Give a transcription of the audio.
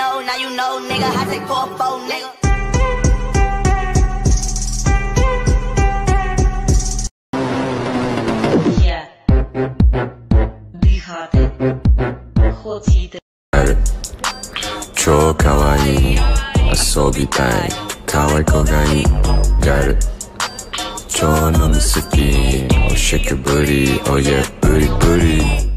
know, now you know, nigga. I take 4-4, nigga. Yeah. Dihate. Hojite. 超かわいい遊びたいかわい子がいいガール超飲み好きおしゃくぶりおやぶりぶり